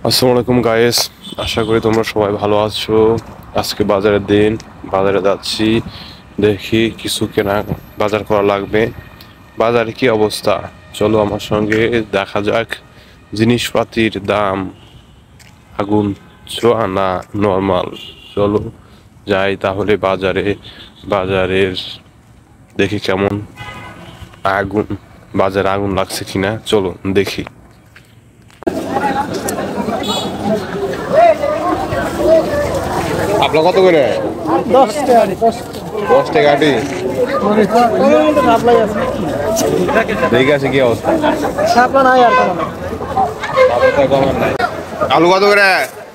আসসালামু আলাইকুম গাইস, আশা করি তোমরা সবাই ভালো আছো। আজকে বাজারের দিন, বাজারে যাচ্ছি, দেখি কিছু কেনা বাজার করা লাগবে। বাজারে কি অবস্থা চলো আমার সঙ্গে দেখা যাক। জিনিসপাতির দাম আগুন ছোঁয়া না নর্মাল। চলো যাই তাহলে বাজারে। বাজারের দেখি কেমন আগুন, বাজারে আগুন লাগছে কিনা, চলো দেখি। আপনার কত করে? 10 টাকা 10 টাকা আটি। ঠিক আছে, কি অবস্থা? আলু কত করে?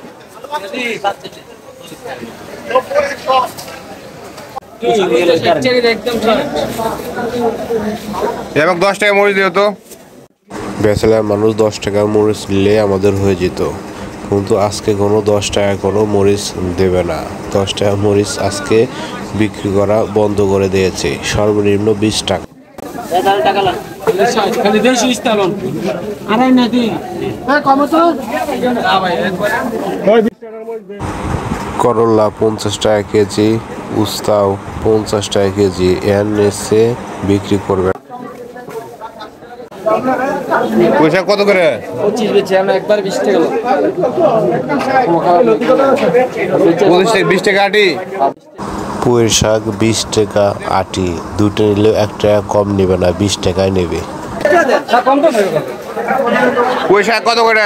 এবং 10 টাকা মরিচ দিও তো। ব্যাচেলার মানুষ 10 টাকা মরিচ নিলে আমাদের হয়ে যেত, কিন্তু আজকে কোনো 10 টাকা কোনো মরিচ দেবে না। 10 টাকা মরিচ আজকে বিক্রি করা বন্ধ করে দিয়েছে, সর্বনিম্ন 20 টাকা। করলা 50 টাকা কেজি, উস্তাও 50 টাকা কেজি, এর নিচে বিক্রি করবে। পয়সা কত করে? 25 বেচে আমরা একবার 20 টাকা 20 টাকা আটি। পুঁই শাক 20 টাকা আটি, দুটো নিলেও 1 টাকা কম নেবে না, 20 টাকায় নেবে। পুঁই শাক কত করে?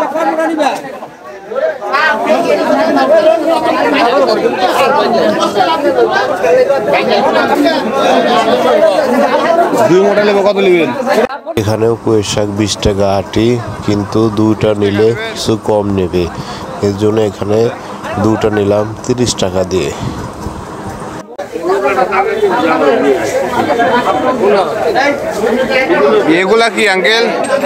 দুই মোটা নেবে, কত নেবেন? এখানেও পুঁই শাক 20 টাকা আটি, কিন্তু দুইটা নিলে কিছু কম নেবে, এর জন্য এখানে দুটা নিলাম 30 টাকা দিয়ে। এগুলা কি আঙ্কেল?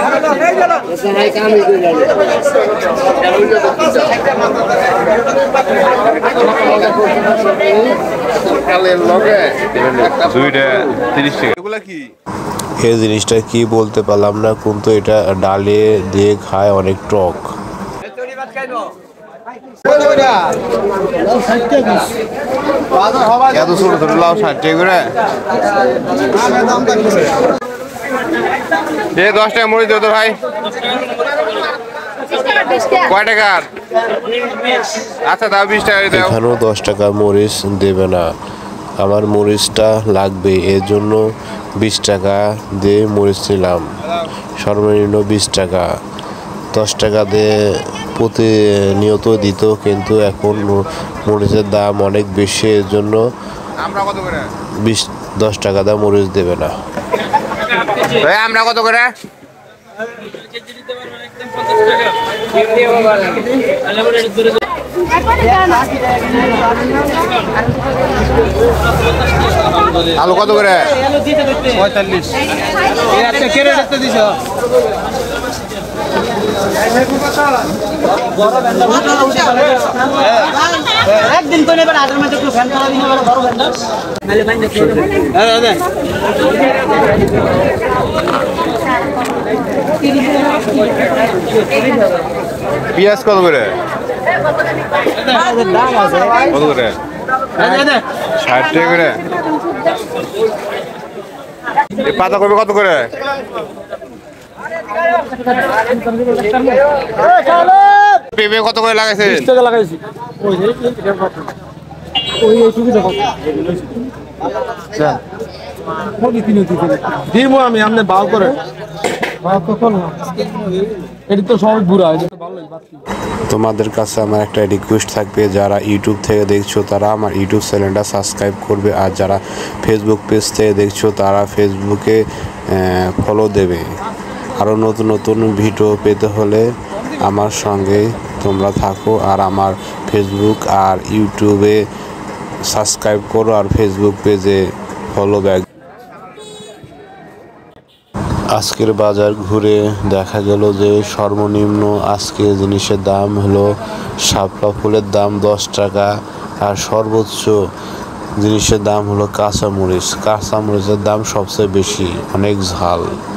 এই জিনিসটা কি বলতে পারলাম না, কিন্তু এটা ডালে দিয়ে খায়, অনেক টক। এত ছোট ছোট লাউ 60 টাকা করে। 10 টাকা মরিচ দিও তো ভাই। কয় টাকার? আচ্ছা দাও 20 টাকা দাও। এখানেও 10 টাকা মরিচ দেবে না, আমার মরিচটা লাগবে, এর জন্য 20 টাকা দিয়ে মরিচ নিলাম, সর্বনিম্ন 20 টাকা। 10 টাকা দিয়ে প্রতিনিয়ত দিত, কিন্তু এখন মরিচের দাম অনেক বেশি, এর জন্য 10 টাকা দিয়ে মরিচ দেবে না। আমরা কত করে? আলু কত করে? 45। একদিন তো নেবেন, আগের মাঝে একটু ফ্যান চালা দিন, বড় ফ্যানটা পেঁয়াজ কত করে? কত করে? 60 টাকা করে। পাতাকপি কত করে? পেঁপে কত করে লাগাইছে? 20 টাকা লাগাইছি। আমি আপনি বাউ করে তোমাদের কাছে আমার একটা রিকোয়েস্ট থাকবে, যারা ইউটিউব থেকে দেখছো তারা আমার ইউটিউব চ্যানেলটা সাবস্ক্রাইব করবে, আর যারা ফেসবুক পেজ থেকে দেখছো তারা ফেসবুকে ফলো দেবে। আরও নতুন নতুন ভিডিও পেতে হলে আমার সঙ্গে তোমরা থাকো, আর আমার ফেসবুক আর ইউটিউবে সাবস্ক্রাইব করো, আর ফেসবুক পেজে ফলো ব্যাক। আজকের বাজার ঘুরে দেখা গেল যে সর্বনিম্ন আজকে জিনিসের দাম হলো শাপলা ফুলের দাম 10 টাকা, আর সর্বোচ্চ জিনিসের দাম হলো কাঁচামরিচ। কাঁচামরিচের দাম সবচেয়ে বেশি, অনেক ঝাল।